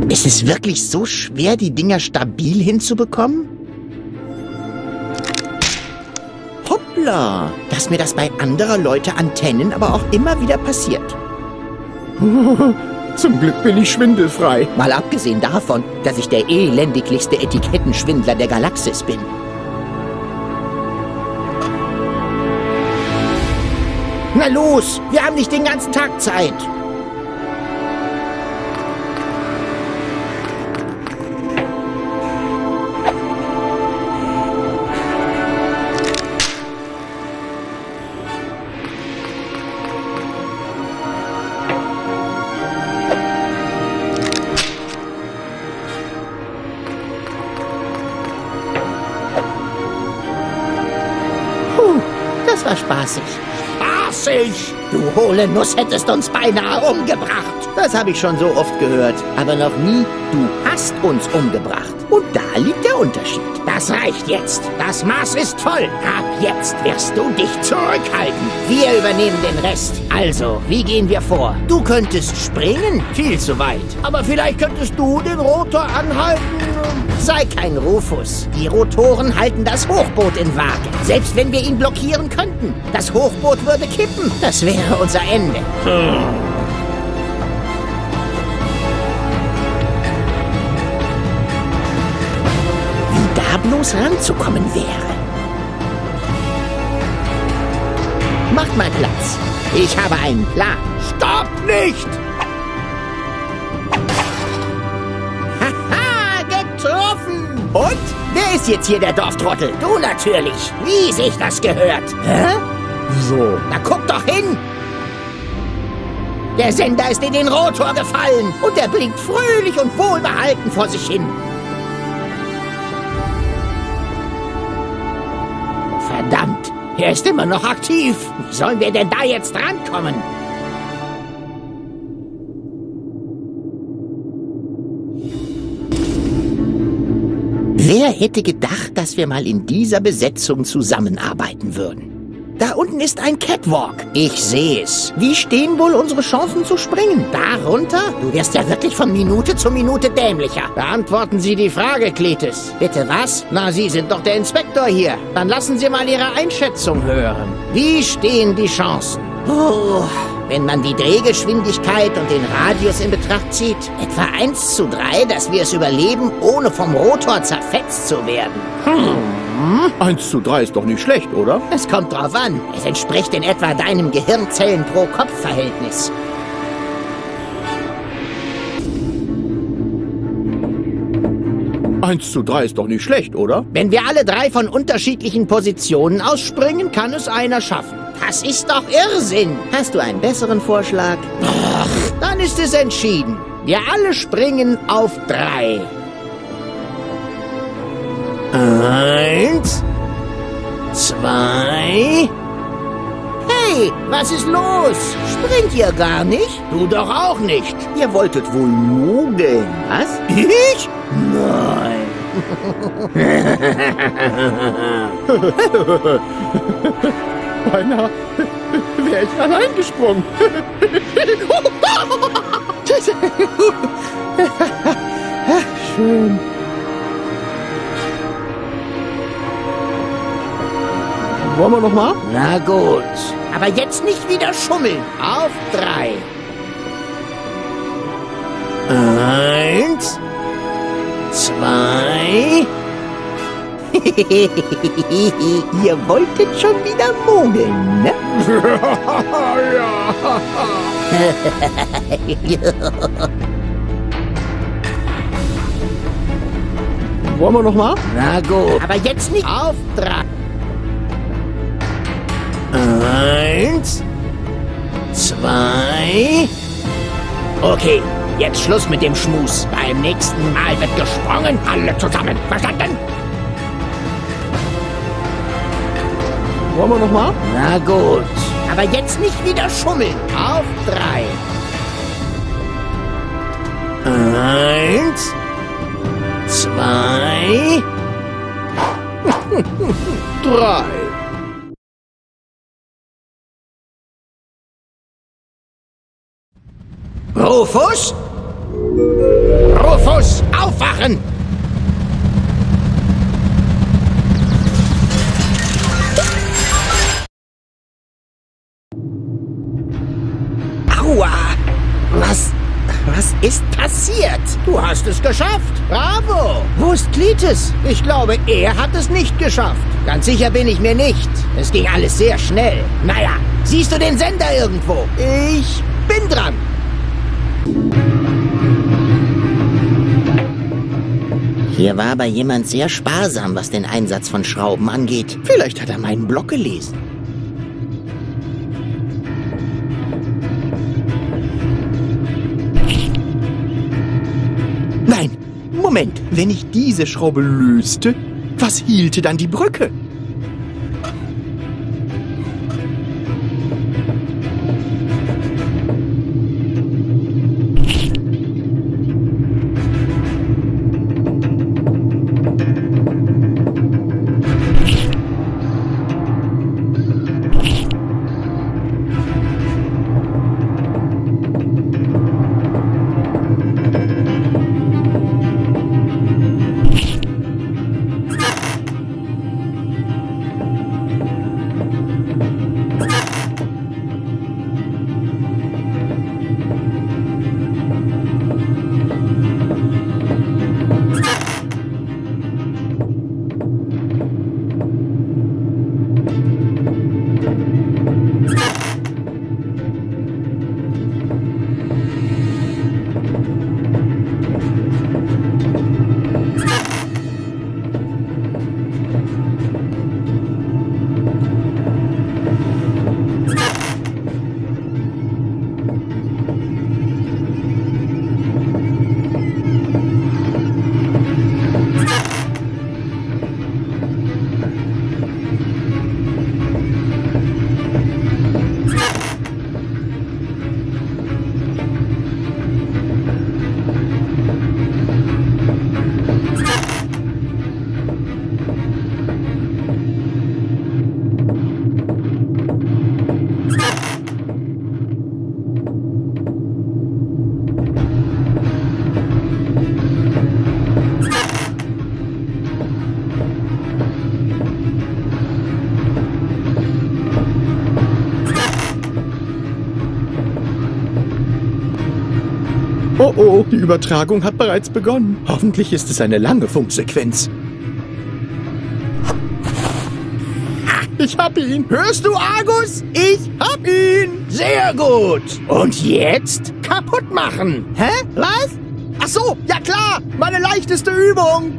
Ist es wirklich so schwer, die Dinger stabil hinzubekommen? Hoppla! Dass mir das bei anderer Leute Antennen aber auch immer wieder passiert. Zum Glück bin ich schwindelfrei. Mal abgesehen davon, dass ich der elendiglichste Etikettenschwindler der Galaxis bin. Na los, wir haben nicht den ganzen Tag Zeit. Das war spaßig. Spaßig! Du hohle Nuss hättest uns beinahe umgebracht. Das habe ich schon so oft gehört. Aber noch nie, du hast uns umgebracht. Und da liegt der Unterschied. Das reicht jetzt. Das Maß ist voll. Ab jetzt wirst du dich zurückhalten. Wir übernehmen den Rest. Also, wie gehen wir vor? Du könntest springen? Viel zu weit. Aber vielleicht könntest du den Rotor anhalten. Sei kein Rufus. Die Rotoren halten das Hochboot in Waage. Selbst wenn wir ihn blockieren könnten. Das Hochboot würde kippen. Das wäre unser Ende. Wie da bloß ranzukommen wäre. Macht mal Platz. Ich habe einen Plan. Stopp nicht! Haha, getroffen! Und? Wer ist jetzt hier der Dorftrottel? Du natürlich. Wie sich das gehört. Hä? So. Na guck doch hin! Der Sender ist in den Rotor gefallen und er blinkt fröhlich und wohlbehalten vor sich hin. Verdammt, er ist immer noch aktiv. Wie sollen wir denn da jetzt rankommen? Wer hätte gedacht, dass wir mal in dieser Besetzung zusammenarbeiten würden? Da unten ist ein Catwalk. Ich sehe es. Wie stehen wohl unsere Chancen zu springen? Darunter? Du wirst ja wirklich von Minute zu Minute dämlicher. Beantworten Sie die Frage, Cletus. Bitte was? Na, Sie sind doch der Inspektor hier. Dann lassen Sie mal Ihre Einschätzung hören. Wie stehen die Chancen? Oh, wenn man die Drehgeschwindigkeit und den Radius in Betracht zieht, etwa 1:3, dass wir es überleben, ohne vom Rotor zerfetzt zu werden. 1:3 ist doch nicht schlecht, oder? Es kommt drauf an. Es entspricht in etwa deinem Gehirnzellen-pro-Kopf-Verhältnis. Eins zu drei ist doch nicht schlecht, oder? Wenn wir alle drei von unterschiedlichen Positionen ausspringen, kann es einer schaffen. Das ist doch Irrsinn. Hast du einen besseren Vorschlag? Ach, dann ist es entschieden. Wir alle springen auf 3. 1, 2... Hey, was ist los? Springt ihr gar nicht? Du doch auch nicht. Ihr wolltet wohl mogeln. Was? Ich? Nein. Beinahe wäre ich allein gesprungen. Schön. Wollen wir noch mal? Na gut. Aber jetzt nicht wieder schummeln. Auf 3. 1, 2... Ihr wolltet schon wieder mogeln, ne? Wollen wir noch mal? Na gut. Aber jetzt nicht auf 3. 1, 2... Okay, jetzt Schluss mit dem Schmus. Beim nächsten Mal wird gesprungen. Alle zusammen. Verstanden? Wollen wir noch mal? Na gut. Aber jetzt nicht wieder schummeln. Auf 3. 1, 2... 3. Rufus? Rufus, aufwachen! Aua! Was ist passiert? Du hast es geschafft. Bravo! Wo ist Cletus? Ich glaube, er hat es nicht geschafft. Ganz sicher bin ich mir nicht. Es ging alles sehr schnell. Naja, siehst du den Sender irgendwo? Ich bin dran. Hier war aber jemand sehr sparsam, was den Einsatz von Schrauben angeht. Vielleicht hat er meinen Blog gelesen. Nein, Moment. Wenn ich diese Schraube löste, was hielte dann die Brücke? Oh oh, die Übertragung hat bereits begonnen. Hoffentlich ist es eine lange Funksequenz. Ich hab ihn. Hörst du, Argus? Ich hab ihn. Sehr gut. Und jetzt kaputt machen. Hä? Was? Ach so, ja klar. Meine leichteste Übung.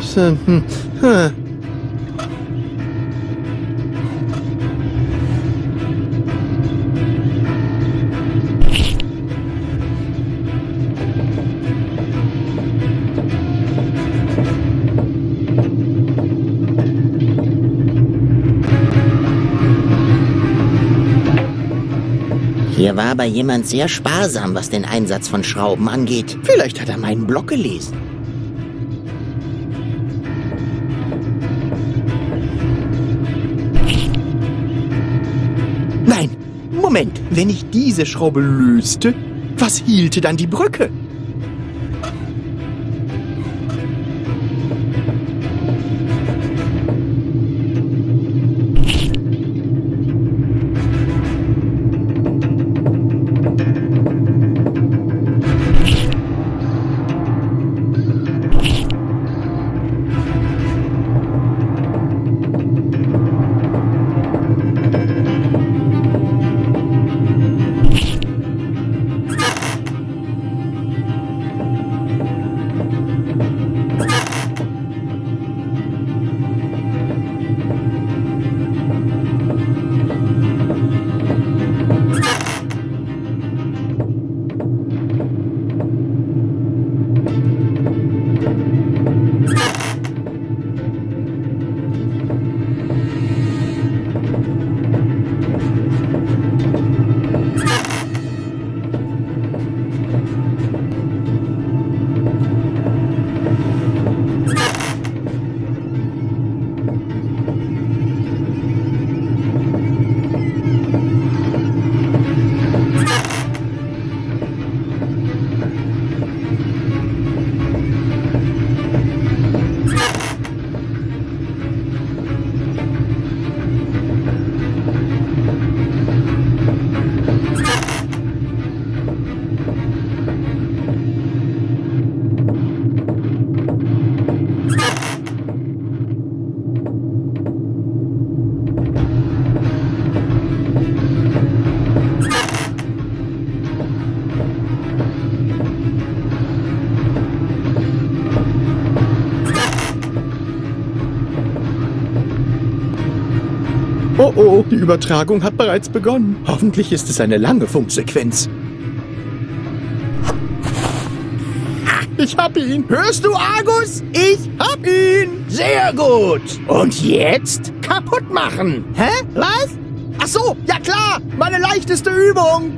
Hier war aber jemand sehr sparsam, was den Einsatz von Schrauben angeht. Vielleicht hat er meinen Blog gelesen. Nein, Moment. Wenn ich diese Schraube löste, was hielte dann die Brücke? Oh oh, die Übertragung hat bereits begonnen. Hoffentlich ist es eine lange Funksequenz. Ich hab ihn. Hörst du, Argus? Ich hab ihn. Sehr gut. Und jetzt kaputt machen. Hä? Was? Ach so, ja klar. Meine leichteste Übung.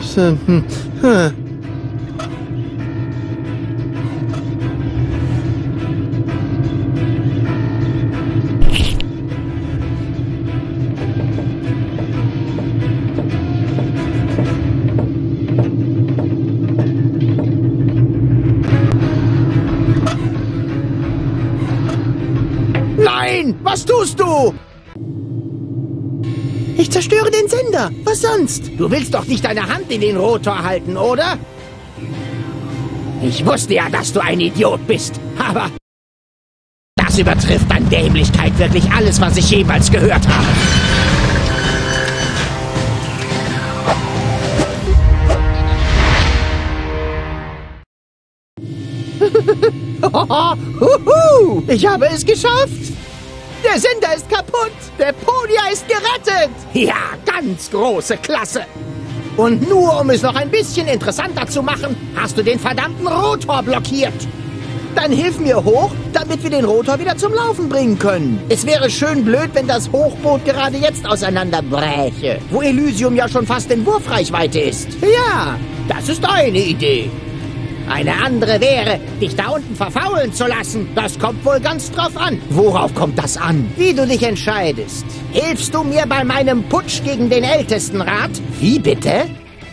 Nein, was tust du? Ich zerstöre den Sender. Was sonst? Du willst doch nicht deine Hand in den Rotor halten, oder? Ich wusste ja, dass du ein Idiot bist, aber das übertrifft an Dämlichkeit wirklich alles, was ich jemals gehört habe. Ich habe es geschafft! Der Sender ist kaputt! Der Podia ist gerettet! Ja, ganz große Klasse! Und nur um es noch ein bisschen interessanter zu machen, hast du den verdammten Rotor blockiert! Dann hilf mir hoch, damit wir den Rotor wieder zum Laufen bringen können. Es wäre schön blöd, wenn das Hochboot gerade jetzt auseinanderbräche, wo Elysium ja schon fast in Wurfreichweite ist. Ja, das ist eine Idee. Eine andere wäre, dich da unten verfaulen zu lassen. Das kommt wohl ganz drauf an. Worauf kommt das an? Wie du dich entscheidest. Hilfst du mir bei meinem Putsch gegen den Ältestenrat? Wie bitte?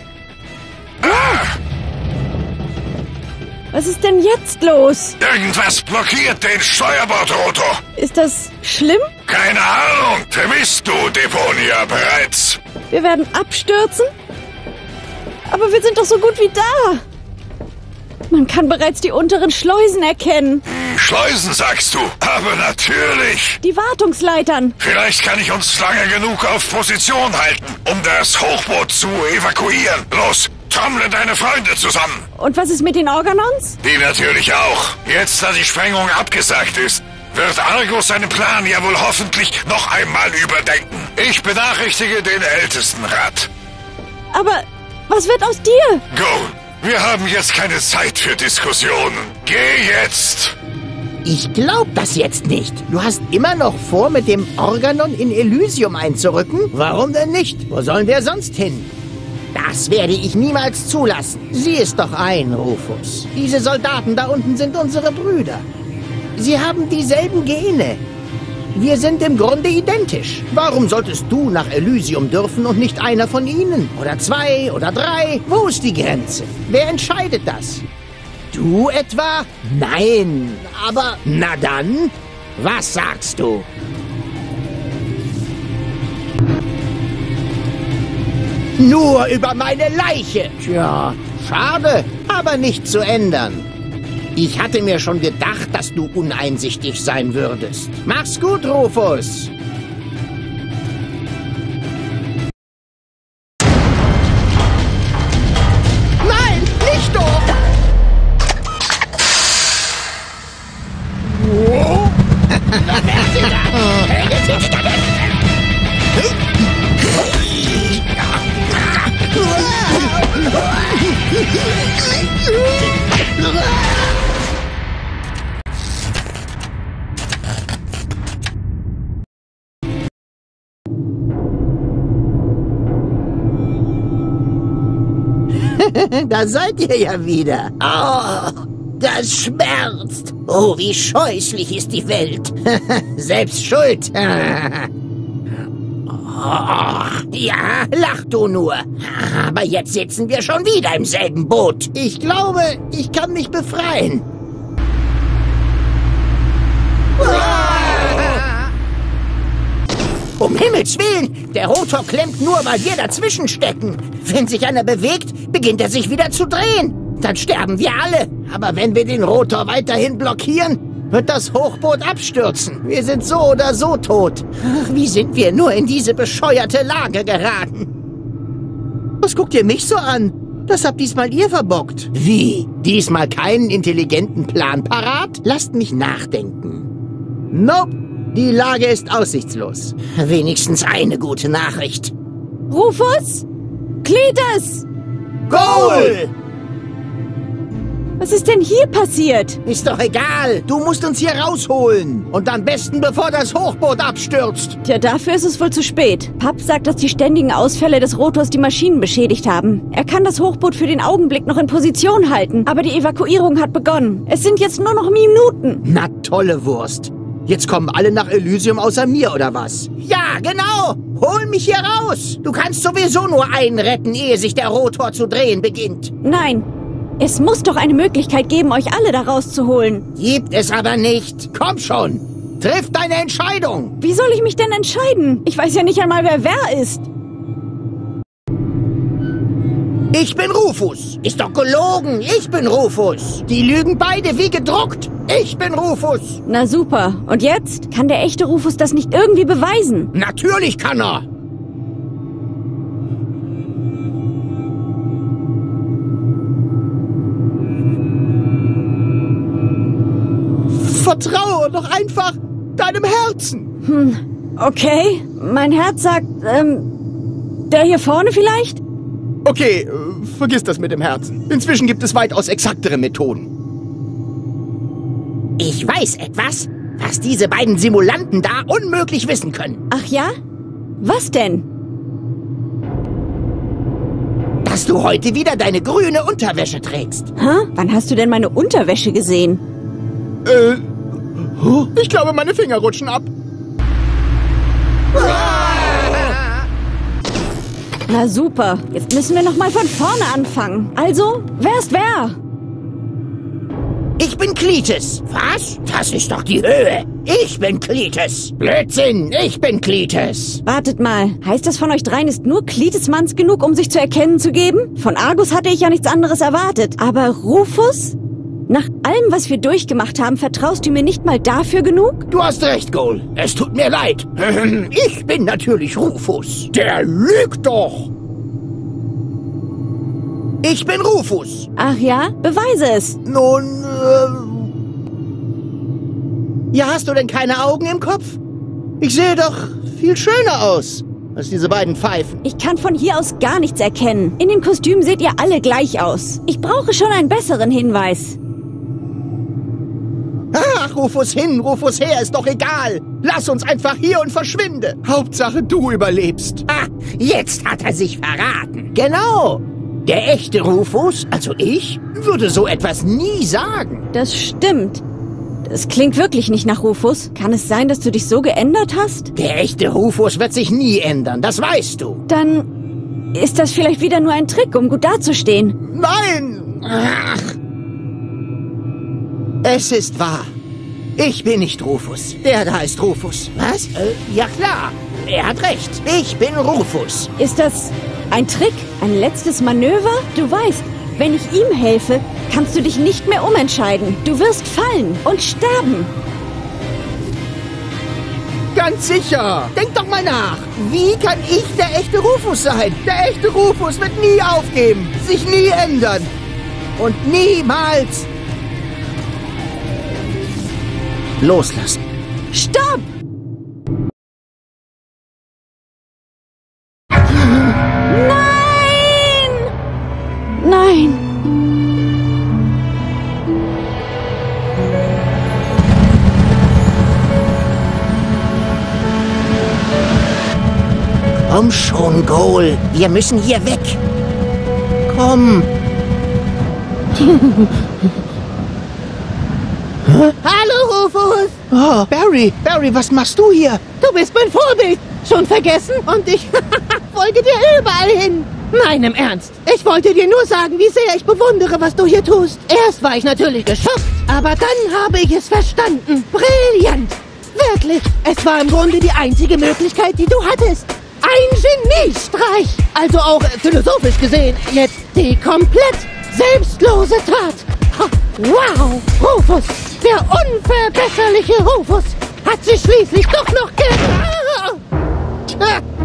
Was ist denn jetzt los? Irgendwas blockiert den Steuerbordrotor. Ist das schlimm? Keine Ahnung. Vermisst du Deponia bereits? Wir werden abstürzen? Aber wir sind doch so gut wie da. Man kann bereits die unteren Schleusen erkennen. Schleusen, sagst du? Aber natürlich. Die Wartungsleitern. Vielleicht kann ich uns lange genug auf Position halten, um das Hochboot zu evakuieren. Los, trommle deine Freunde zusammen. Und was ist mit den Organons? Die natürlich auch. Jetzt, da die Sprengung abgesagt ist, wird Argus seinen Plan ja wohl hoffentlich noch einmal überdenken. Ich benachrichtige den Ältestenrat. Aber was wird aus dir? Go. Wir haben jetzt keine Zeit für Diskussionen. Geh jetzt! Ich glaub das jetzt nicht. Du hast immer noch vor, mit dem Organon in Elysium einzurücken? Warum denn nicht? Wo sollen wir sonst hin? Das werde ich niemals zulassen. Sieh es doch ein, Rufus. Diese Soldaten da unten sind unsere Brüder. Sie haben dieselben Gene. Wir sind im Grunde identisch. Warum solltest du nach Elysium dürfen und nicht einer von ihnen? Oder 2 oder 3? Wo ist die Grenze? Wer entscheidet das? Du etwa? Nein, aber na dann, was sagst du? Nur über meine Leiche. Tja, schade, aber nicht zu ändern. Ich hatte mir schon gedacht, dass du uneinsichtig sein würdest. Mach's gut, Rufus. Nein, nicht doch! Da seid ihr ja wieder. Oh, das schmerzt. Oh, wie scheußlich ist die Welt. Selbst schuld. Oh, ja, lach du nur. Aber jetzt sitzen wir schon wieder im selben Boot. Ich glaube, ich kann mich befreien. Um Himmels Willen, der Rotor klemmt nur, weil wir dazwischen stecken. Wenn sich einer bewegt, beginnt er sich wieder zu drehen. Dann sterben wir alle. Aber wenn wir den Rotor weiterhin blockieren, wird das Hochboot abstürzen. Wir sind so oder so tot. Ach, wie sind wir nur in diese bescheuerte Lage geraten? Was guckt ihr mich so an? Das habt diesmal ihr verbockt. Wie? Diesmal keinen intelligenten Plan parat? Lasst mich nachdenken. Nope. Die Lage ist aussichtslos. Wenigstens eine gute Nachricht. Rufus? Cletus! Goal! Was ist denn hier passiert? Ist doch egal. Du musst uns hier rausholen. Und am besten, bevor das Hochboot abstürzt. Tja, dafür ist es wohl zu spät. Papp sagt, dass die ständigen Ausfälle des Rotors die Maschinen beschädigt haben. Er kann das Hochboot für den Augenblick noch in Position halten, aber die Evakuierung hat begonnen. Es sind jetzt nur noch Minuten. Na, tolle Wurst. Jetzt kommen alle nach Elysium außer mir, oder was? Ja, genau. Hol mich hier raus. Du kannst sowieso nur einen retten, ehe sich der Rotor zu drehen beginnt. Nein. Es muss doch eine Möglichkeit geben, euch alle da rauszuholen. Gibt es aber nicht. Komm schon. Triff deine Entscheidung. Wie soll ich mich denn entscheiden? Ich weiß ja nicht einmal, wer ist. Ich bin Rufus. Ist doch gelogen. Ich bin Rufus. Die lügen beide wie gedruckt. Ich bin Rufus. Na super. Und jetzt? Kann der echte Rufus das nicht irgendwie beweisen? Natürlich kann er. Vertraue doch einfach deinem Herzen. Okay. Mein Herz sagt, der hier vorne vielleicht? Okay, vergiss das mit dem Herzen. Inzwischen gibt es weitaus exaktere Methoden. Ich weiß etwas, was diese beiden Simulanten da unmöglich wissen können. Ach ja? Was denn? Dass du heute wieder deine grüne Unterwäsche trägst. Hä? Wann hast du denn meine Unterwäsche gesehen? Ich glaube, meine Finger rutschen ab. Na super. Jetzt müssen wir noch mal von vorne anfangen. Also, wer ist wer? Ich bin Cletus. Was? Das ist doch die Höhe. Ich bin Cletus. Blödsinn, ich bin Cletus. Wartet mal. Heißt das, von euch dreien ist nur Cletus Manns genug, um sich zu erkennen zu geben? Von Argus hatte ich ja nichts anderes erwartet. Aber Rufus? Nach allem, was wir durchgemacht haben, vertraust du mir nicht mal dafür genug? Du hast recht, Goal. Es tut mir leid. Ich bin natürlich Rufus. Der lügt doch. Ich bin Rufus. Ach ja? Beweise es. Nun, ja, hast du denn keine Augen im Kopf? Ich sehe doch viel schöner aus als diese beiden Pfeifen. Ich kann von hier aus gar nichts erkennen. In dem Kostüm seht ihr alle gleich aus. Ich brauche schon einen besseren Hinweis. Ach, Rufus hin, Rufus her, ist doch egal. Lass uns einfach hier und verschwinde. Hauptsache, du überlebst. Ah, jetzt hat er sich verraten. Genau. Der echte Rufus, also ich, würde so etwas nie sagen. Das stimmt. Das klingt wirklich nicht nach Rufus. Kann es sein, dass du dich so geändert hast? Der echte Rufus wird sich nie ändern, das weißt du. Dann ist das vielleicht wieder nur ein Trick, um gut dazustehen. Nein! Ach. Es ist wahr. Ich bin nicht Rufus. Der da ist Rufus. Was? Ja klar. Er hat recht. Ich bin Rufus. Ist das ein Trick? Ein letztes Manöver? Du weißt, wenn ich ihm helfe, kannst du dich nicht mehr umentscheiden. Du wirst fallen und sterben. Ganz sicher. Denk doch mal nach. Wie kann ich der echte Rufus sein? Der echte Rufus wird nie aufgeben, sich nie ändern. Und niemals loslassen. Stopp! Nein! Nein! Komm schon, Goal. Wir müssen hier weg. Komm. Hallo, Rufus! Oh, Barry, was machst du hier? Du bist mein Vorbild! Schon vergessen? Und ich folge dir überall hin! Nein, im Ernst. Ich wollte dir nur sagen, wie sehr ich bewundere, was du hier tust. Erst war ich natürlich geschockt, aber dann habe ich es verstanden. Brillant! Wirklich, es war im Grunde die einzige Möglichkeit, die du hattest. Ein Geniestreich! Also auch philosophisch gesehen, jetzt die komplett selbstlose Tat. Ha, wow, Rufus! Der unverbesserliche Rufus hat sich schließlich doch noch